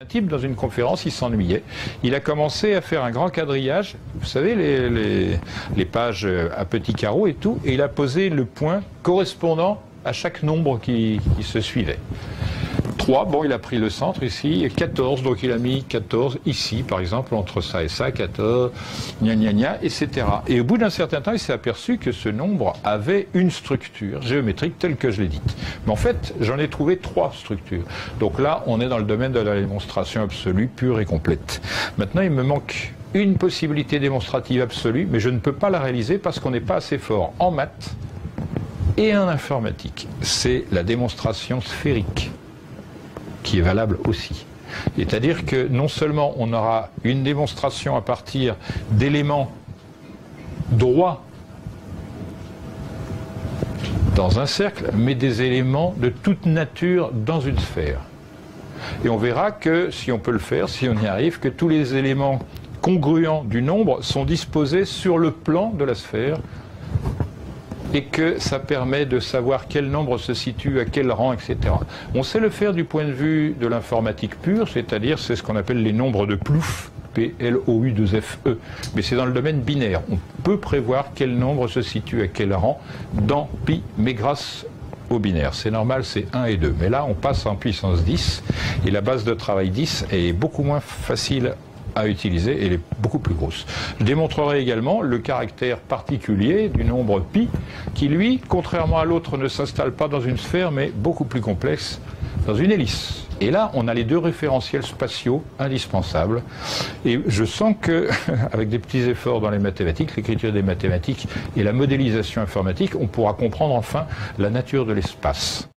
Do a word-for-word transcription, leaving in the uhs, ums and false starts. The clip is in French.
Un type, dans une conférence, il s'ennuyait. Il a commencé à faire un grand quadrillage, vous savez, les, les, les pages à petits carreaux et tout, et il a posé le point correspondant à chaque nombre qui, qui se suivait. trois, bon, il a pris le centre ici, et quatorze, donc il a mis quatorze ici, par exemple, entre ça et ça, quatorze, gna gna gna, et cetera. Et au bout d'un certain temps, il s'est aperçu que ce nombre avait une structure géométrique telle que je l'ai dite. Mais en fait, j'en ai trouvé trois structures. Donc là, on est dans le domaine de la démonstration absolue, pure et complète. Maintenant, il me manque une possibilité démonstrative absolue, mais je ne peux pas la réaliser parce qu'on n'est pas assez fort en maths et en informatique. C'est la démonstration sphérique, qui est valable aussi. C'est-à-dire que non seulement on aura une démonstration à partir d'éléments droits dans un cercle, mais des éléments de toute nature dans une sphère. Et on verra que, si on peut le faire, si on y arrive, que tous les éléments congruents du nombre sont disposés sur le plan de la sphère, et que ça permet de savoir quel nombre se situe à quel rang, et cetera. On sait le faire du point de vue de l'informatique pure, c'est-à-dire c'est ce qu'on appelle les nombres de Plouffe, P L O U deux F E, mais c'est dans le domaine binaire. On peut prévoir quel nombre se situe à quel rang dans pi, mais grâce au binaire. C'est normal, c'est un et deux. Mais là, on passe en puissance dix, et la base de travail dix est beaucoup moins facile à utiliser et elle est beaucoup plus grosse. Je démontrerai également le caractère particulier du nombre pi qui, lui, contrairement à l'autre, ne s'installe pas dans une sphère mais beaucoup plus complexe dans une hélice. Et là, on a les deux référentiels spatiaux indispensables. Et je sens que, avec des petits efforts dans les mathématiques, l'écriture des mathématiques et la modélisation informatique, on pourra comprendre enfin la nature de l'espace.